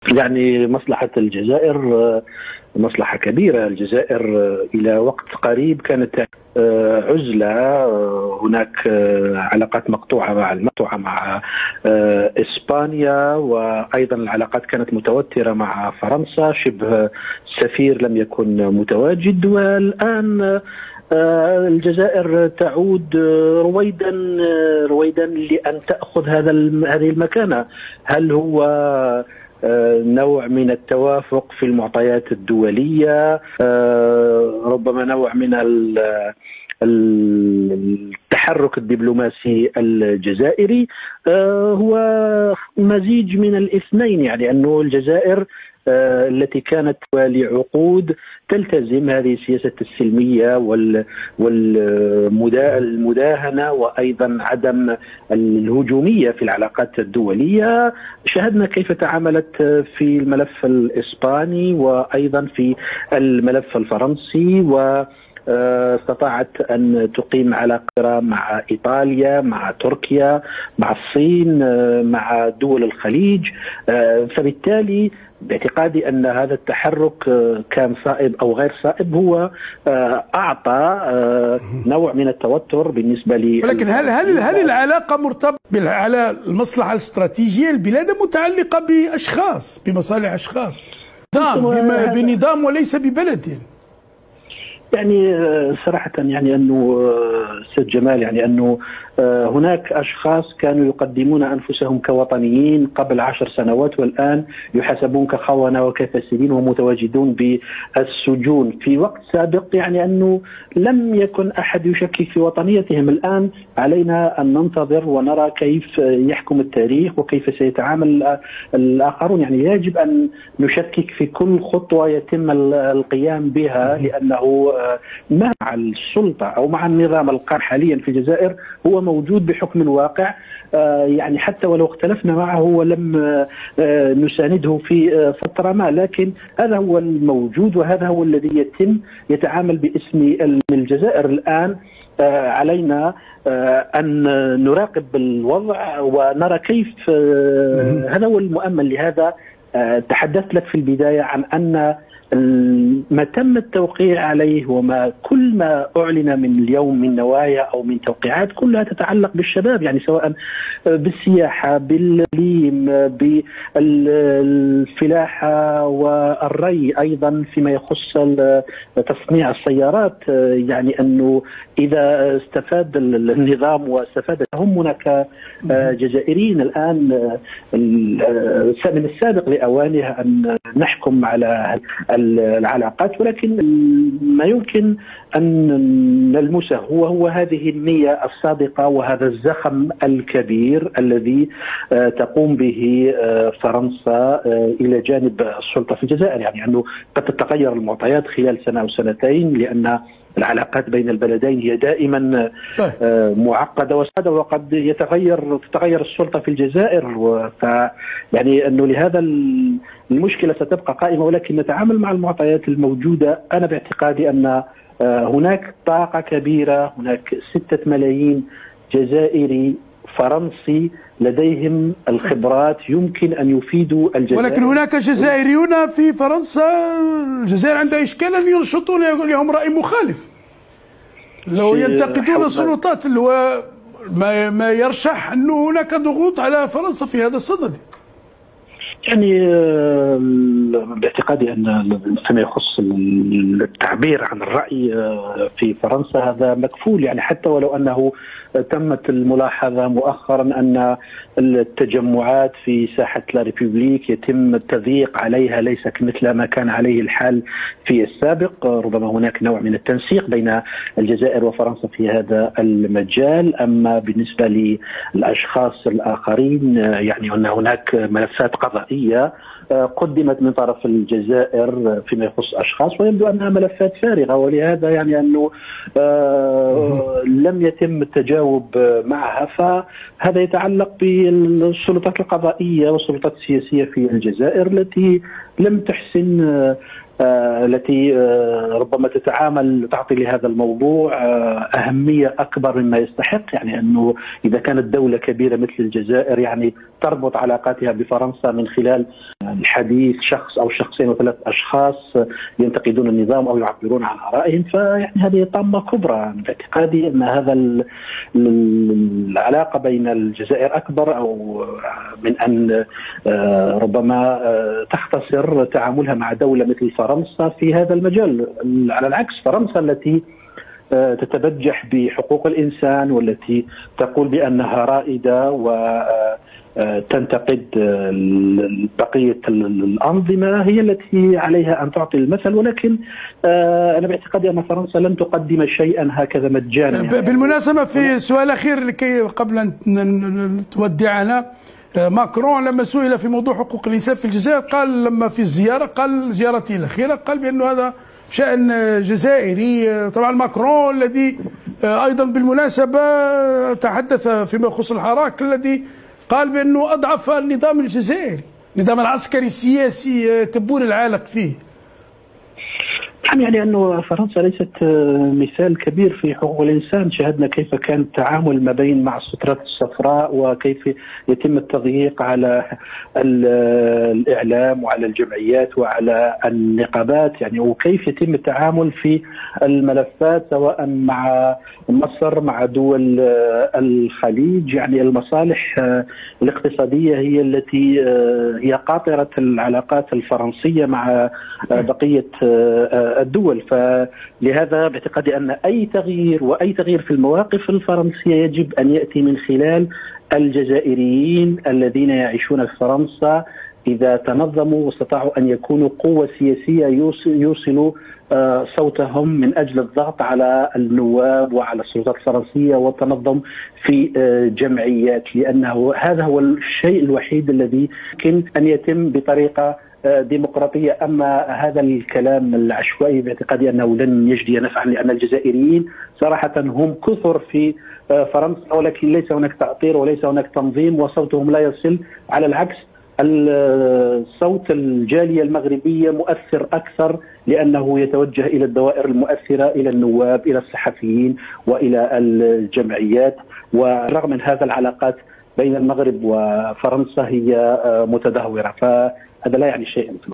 يعني مصلحة الجزائر مصلحة كبيرة. الجزائر إلى وقت قريب كانت عزلة، هناك علاقات مقطوعة مع إسبانيا، وأيضا العلاقات كانت متوترة مع فرنسا، شبه السفير لم يكن متواجد. والآن الجزائر تعود رويدا لأن تأخذ هذه المكانة. هل هو نوع من التوافق في المعطيات الدولية، ربما نوع من التحرك الدبلوماسي الجزائري، هو مزيج من الاثنين. يعني أنه الجزائر التي كانت لعقود تلتزم هذه السياسة السلمية والمداهنة وأيضا عدم الهجومية في العلاقات الدولية. شاهدنا كيف تعاملت في الملف الإسباني وأيضا في الملف الفرنسي، واستطاعت أن تقيم علاقة مع إيطاليا، مع تركيا، مع الصين، مع دول الخليج. فبالتالي باعتقادي أن هذا التحرك كان صائب أو غير صائب، هو أعطى نوع من التوتر بالنسبة لي. ولكن هل العلاقة مرتبطة على المصلحة الاستراتيجية؟ البلاد متعلقة بأشخاص، بمصالح أشخاص، بنظام وليس ببلد. يعني صراحة يعني أنه أستاذ جمال، يعني أنه هناك أشخاص كانوا يقدمون أنفسهم كوطنيين قبل 10 سنوات، والآن يحاسبون كخونة وكفاسدين ومتواجدون بالسجون. في وقت سابق يعني أنه لم يكن أحد يشكك في وطنيتهم. الآن علينا أن ننتظر ونرى كيف يحكم التاريخ وكيف سيتعامل الآخرون. يعني يجب أن نشكك في كل خطوة يتم القيام بها، لأنه مع السلطة أو مع النظام القائم حاليا في الجزائر هو موجود بحكم الواقع. يعني حتى ولو اختلفنا معه ولم نسانده في فترة ما، لكن هذا هو الموجود وهذا هو الذي يتعامل باسم الجزائر. الآن علينا أن نراقب الوضع ونرى كيف هذا هو المؤمل. لهذا تحدثت لك في البداية عن أن ما تم التوقيع عليه وما كل ما أعلن من اليوم من نوايا أو من توقيعات كلها تتعلق بالشباب، يعني سواء بالسياحة، بالإقليم، بالفلاحة والري، أيضا فيما يخص تصنيع السيارات. يعني أنه إذا استفاد النظام واستفاد همنا كجزائريين الآن من السابق لأوانها أن نحكم على العلاقات، ولكن ما يمكن أن نلمسه هو هذه النية الصادقة وهذا الزخم الكبير الذي تقوم به فرنسا إلى جانب السلطة في الجزائر. يعني أنه قد تتغير المعطيات خلال سنة أو سنتين، لأن العلاقات بين البلدين هي دائما معقدة وصعبة، وقد تتغير السلطة في الجزائر. يعني أنه لهذا المشكلة ستبقى قائمة، ولكن نتعامل مع المعطيات الموجودة. أنا باعتقادي أن هناك طاقة كبيرة، هناك 6 ملايين جزائري فرنسي لديهم الخبرات يمكن أن يفيدوا الجزائر. ولكن هناك جزائريون في فرنسا، الجزائر عندها إشكالا ينشطون، لهم رأي مخالف، لو ينتقدون السلطات، اللي هو ما يرشح أنه هناك ضغوط على فرنسا في هذا الصدد. يعني باعتقادي أن فيما يخص التعبير عن الرأي في فرنسا هذا مكفول. يعني حتى ولو أنه تمت الملاحظة مؤخرا أن التجمعات في ساحة لا ريبوبليك يتم التضييق عليها، ليس مثل ما كان عليه الحال في السابق. ربما هناك نوع من التنسيق بين الجزائر وفرنسا في هذا المجال. أما بالنسبة للأشخاص الآخرين، يعني أن هناك ملفات قضائية قدمت من طرف الجزائر فيما يخص أشخاص، ويبدو أنها ملفات فارغة، ولهذا يعني أنه لم يتم التجاوب معها. فهذا يتعلق بالسلطات القضائية والسلطات السياسية في الجزائر التي لم تحسن التي ربما تعطي لهذا الموضوع أهمية أكبر مما يستحق. يعني أنه إذا كانت دولة كبيرة مثل الجزائر يعني تربط علاقاتها بفرنسا من خلال الحديث شخص أو شخصين وثلاث أشخاص ينتقدون النظام أو يعبرون عن آرائهم، فيعني هذه طامة كبرى. باعتقادي أن هذا العلاقة بين الجزائر أكبر، أو من أن ربما تختصر تعاملها مع دولة مثل فرنسا في هذا المجال. على العكس، فرنسا التي تتبجح بحقوق الإنسان والتي تقول بأنها رائدة وتنتقد بقية الأنظمة هي التي عليها أن تعطي المثل، ولكن أنا باعتقادي أن فرنسا لن تقدم شيئا هكذا مجانا. يعني بالمناسبة، في سؤال أخير لكي قبل أن تودعنا، ماكرون لما سئل في موضوع حقوق الإنسان في الجزائر قال لما في الزيارة، قال زيارته الأخيرة، قال بأنه هذا شأن جزائري. طبعا ماكرون الذي أيضا بالمناسبة تحدث فيما يخص الحراك، الذي قال بأنه أضعف النظام الجزائري، النظام العسكري السياسي تبون العالق فيه. يعني أنه فرنسا ليست مثال كبير في حقوق الإنسان. شاهدنا كيف كان التعامل ما بين مع السترات الصفراء، وكيف يتم التضييق على الإعلام وعلى الجمعيات وعلى النقابات، يعني وكيف يتم التعامل في الملفات سواء مع مصر مع دول الخليج. يعني المصالح الاقتصادية هي التي هي قاطرة العلاقات الفرنسية مع بقية الدول. فلهذا باعتقادي أن أي تغيير في المواقف الفرنسية يجب أن يأتي من خلال الجزائريين الذين يعيشون في فرنسا. إذا تنظموا واستطاعوا أن يكونوا قوة سياسية يوصلوا صوتهم من أجل الضغط على النواب وعلى السلطات الفرنسية والتنظم في جمعيات، لأنه هذا هو الشيء الوحيد الذي يمكن أن يتم بطريقة ديمقراطية. أما هذا الكلام العشوائي باعتقادي أنه لن يجدي نفعا، لأن الجزائريين صراحة هم كثر في فرنسا، ولكن ليس هناك تأطير وليس هناك تنظيم وصوتهم لا يصل. على العكس، الصوت الجالية المغربية مؤثر أكثر، لأنه يتوجه إلى الدوائر المؤثرة، إلى النواب، إلى الصحفيين، وإلى الجمعيات. ورغم من هذا العلاقات بين المغرب وفرنسا هي متدهورة، فهذا لا يعني شيئا.